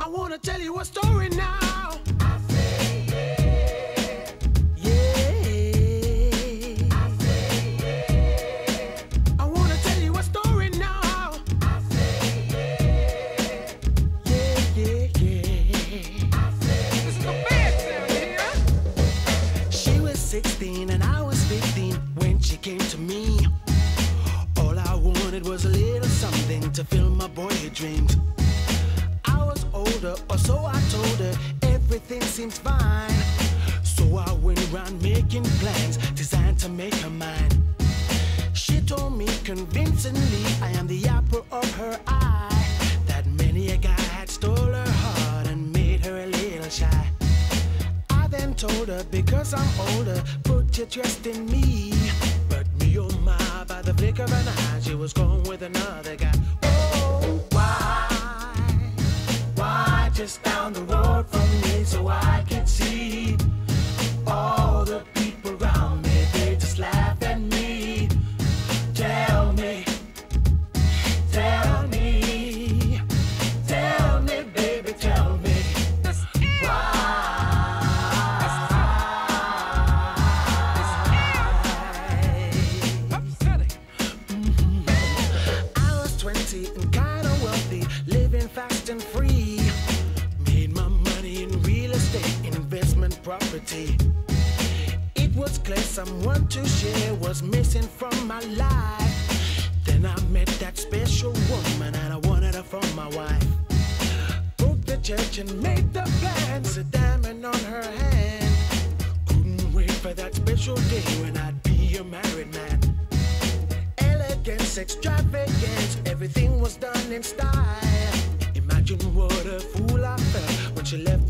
I wanna tell you a story now. I say yeah. Yeah. I say yeah. I wanna tell you a story now. I say yeah. Yeah, yeah. I say This is the bad sound here. She was 16 and I was 15 when she came to me. All I wanted was a little something to fill my boyhood dreams. I was older, or so I told her, everything seems fine. So I went around making plans designed to make her mine. She told me convincingly I am the apple of her eye, that many a guy had stole her heart and made her a little shy. I then told her, because I'm older, put your trust in me. But me, oh my, by the flick of an eye, she was going with another guy. Oh, why just down the road from me so I could see all the people around me, they just laugh at me. Tell me, baby, tell me why. I was 20 and kinda wealthy, living fast and free. Made my money in real estate, investment property. It was clear someone to share was missing from my life. Then I met that special woman and I wanted her for my wife. Booked the church and made the plans, a diamond on her hand. Couldn't wait for that special day when I'd be a married man. Elegance, extravagance, everything was done in style. Imagine what a fool I felt when she left